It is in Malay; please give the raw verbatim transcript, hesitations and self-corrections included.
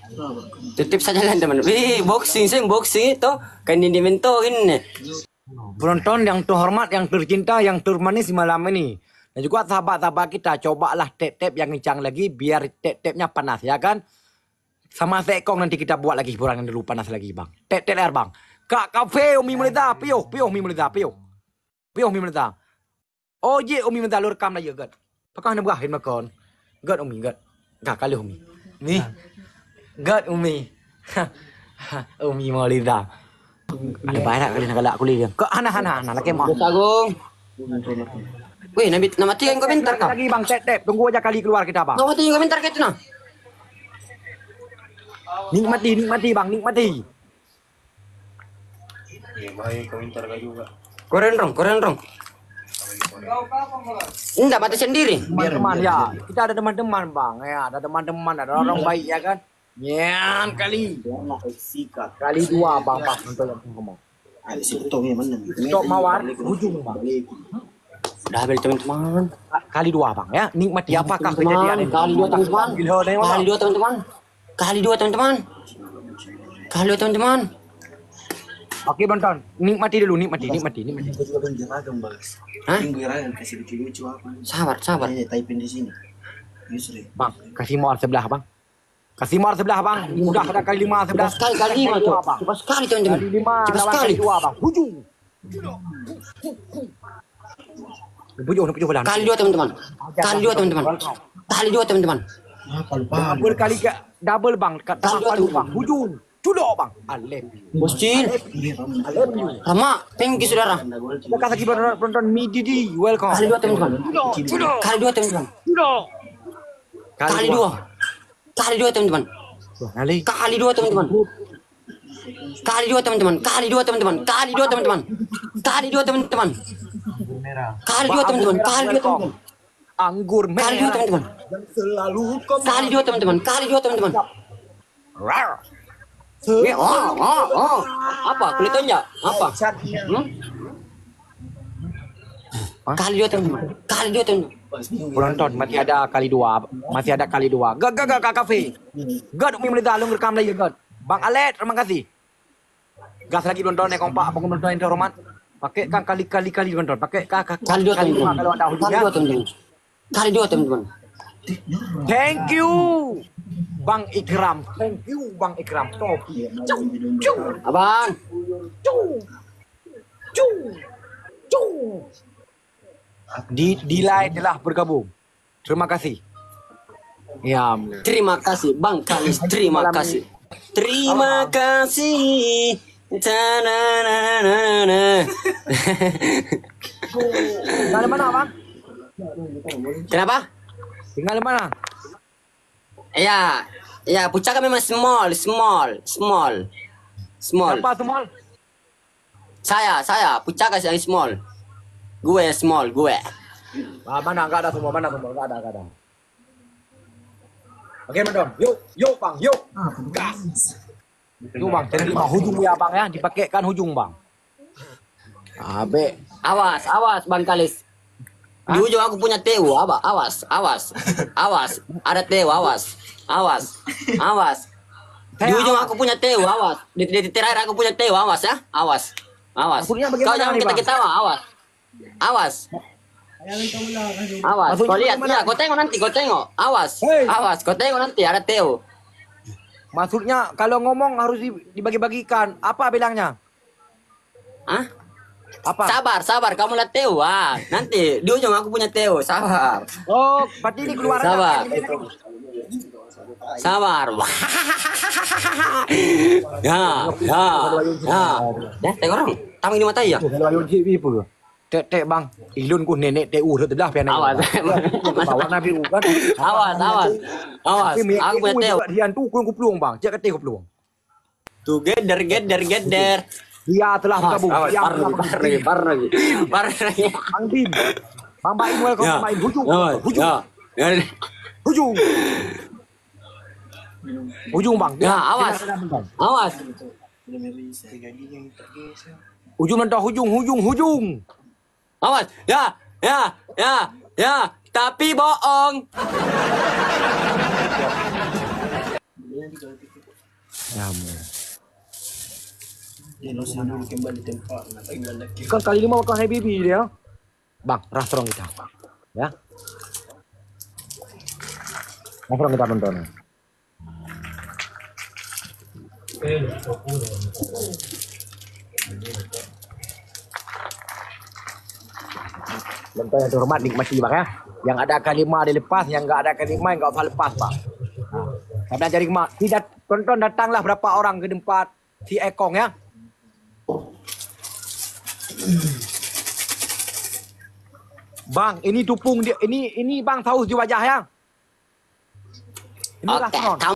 Tutup saja lah teman. Wih, boxing sih, boxing itu kan ini mento ini. Penonton yang terhormat, yang tercinta, yang termanis malam ini. Dan juga sahabat-sahabat kita, cobalah tap-tap yang kencang lagi biar tap-tapnya panas, ya kan? Sama sekong nanti kita buat lagi hiburan yang dulu panas lagi, bang. Tap-tap air, bang. Kak kafe Umi Melita, piuh, piuh Umi Melita, piuh. Piuh Umi Melita. Oh je Umi Melita lu rekam lagi, gad. Pakah nak berakhir makan. Gad Umi, gad. Gak kali Umi. Nih. Gad Umi. Umi Melita. Ada banyak kali nak galak kulit dia. Kak hana-hana, hana lagi mah. Agung. Wih, nabi nama tiga komentar kau. Lagi bang, tap-tap. Tunggu aja kali keluar kita, bang. Nama tiga komentar kita nah. Nikmati, nikmati bang, nikmati. Ya, baik komentar kau juga. Koren rong, koren rong. Enggak mati sendiri. Teman-teman ya, kita ada teman-teman bang, ya ada teman-teman, ada orang baik ya kan. Nyan kali, kali dua bang, pas untuk yang ngomong. Stop mawar, ujung bang. Udah beli teman-teman. Kali dua bang ya, nikmati apakah kejadian ini? Kali dua teman-teman. Kali dua teman-teman. Kali dua teman-teman. Kali dua teman-teman. Oke Bonton, nikmati dulu, nikmati, nikmati, nikmati. Hah? Kasih lucu-lucu apa? Sabar, sabar. Typing di sini. Bang, kasih mawar sebelah bang. Kasih mawar sebelah bang. Udah ada kali lima sebelah. Sekali kali lima tuh. Cepat sekali teman-teman. Kali lima, Cepat lawan sekali. kali dua bang. Hujung. Hujung, hujung belah. Kali dua teman-teman. Kali dua teman-teman. Kali dua teman-teman. Double kali ke double bang. Kali dua teman-teman. bang. Hujung. Cudok bang. Alep. Boscin. Alep you. Rama, thank you saudara. Terima kasih kepada penonton Mididi. Welcome. Kali dua teman-teman. Kali dua teman-teman. Cudok. Kali dua. Kali dua teman-teman. Kali. Kali dua teman-teman. Kali dua teman-teman. Kali dua teman-teman. Kali dua teman-teman. Kali dua teman-teman. Kali dua teman-teman. Kali dua teman-teman. Anggur merah. Kali dua teman-teman. Selalu Kali dua teman-teman. Kali dua teman-teman. Rar. Eh, oh, oh, oh. Apa? Kulit tonjak? Apa? Hmm? Kali dua teman-teman. Kali dua teman-teman. Penonton masih ada kali dua, masih ada kali dua. Gad, gad, gad, kak kafe. Gad, Umi Melita, lu rekam lagi gad. Bang Alet, terima kasih. Gas lagi penonton yang kompak, apa penonton yang terhormat. Pakai kan kali-kali kali penonton, pakai kakak. Kali dua teman-teman. Kalau ada Kali hujungnya. dua teman-teman. Kali dua teman-teman. Thank you, Bang Ikram. Thank you, Bang Ikram. Top. Abang. Cung. Cung. Cung. Di Dilai telah bergabung. Terima kasih. Ya, Terima kasih Bang Kalis. Terima kasih. Terima kasih. Ta-na-na-na-na. tinggal di mana, Bang? Kenapa? Tinggal di mana? Ya, ya Pucaka memang small, small, small, small. Siapa semua? Saya, saya Pucaka yang small. Gue small, gue. Ah, mana enggak ada semua, mana semua enggak ada, enggak ada. Oke, Madam. Yuk, yuk, Bang, yuk. Gas. Yuk, Bang. Jadi lima hujung ya, Bang ya. Dipakaikan hujung, Bang. Abe. Awas, awas Bang Kalis. Di ujung aku punya Teo, apa? Awas, awas, awas. Ada Teo, awas, awas, awas. Di ujung aku punya Teo, awas. Di titik terakhir aku punya Teo, awas ya, awas, awas. Maksudnya Kau bagaimana jangan nih, kita Bang? ketawa, awas, awas. Awas, Maksudnya kau lihat, bagaimana? ya, kau tengok nanti, kau tengok, awas, Hei. awas, kau tengok nanti ada Teo. Maksudnya kalau ngomong harus di- dibagi-bagikan. Apa bilangnya? Hah? Apa? Sabar, sabar, kamu lihat Teo, ah. Nanti di ujung aku punya Teo, sabar, Oh, berarti ini keluar aja. sabar, sabar. Ya, ya, ya. Ya, tengok orang, tamu ini mata ya. Kalau ayo J B apa? Tek tek bang, ilun ku nenek T U telah pian. Awas. Bawa nabi U kan. Awas, awas, awas. Aku punya Teo. Dian tu ku peluang bang, cek kete ku peluang. Together, together, together. Dia telah Awas, bergabung. awas, Dia par telah lagi, par lagi, par lagi, par lagi. Bang Bim. Bang Baim welcome Ya, Bang Baim. Hujung. awas, Hujung. ya, ya, Hujung. Hujung bang. ya, awas, awas. Hujung mentah hujung hujung hujung. Awas, ya, ya, ya, ya, tapi bohong. Ya, ampun. Ilusin dulu kembali tempat. Kan kali ini mau makan Habibi dia. Bang, restaurant kita. Ya. Restaurant kita tonton. Tonton yang terhormat nikmati bang ya. Yang ada kalimah dilepas, yang enggak ada kalimah enggak usah lepas bang. Nah, saya belajar hikmah. Tidak tonton datanglah berapa orang ke tempat si Ekong ya. Bang, ini tupung dia. Ini ini bang saus di wajah ya. Ini Oke, restaurant.